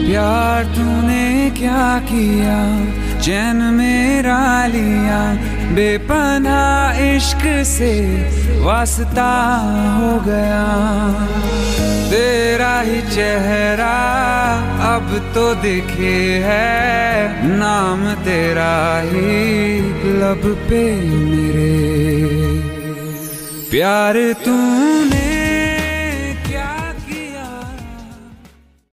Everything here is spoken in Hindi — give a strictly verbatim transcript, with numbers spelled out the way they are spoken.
प्यार तूने क्या किया, चैन मेरा लिया, बेपनाह इश्क से वास्ता हो गया। तेरा ही चेहरा अब तो दिखे है, नाम तेरा ही लब पे मेरे। प्यार तू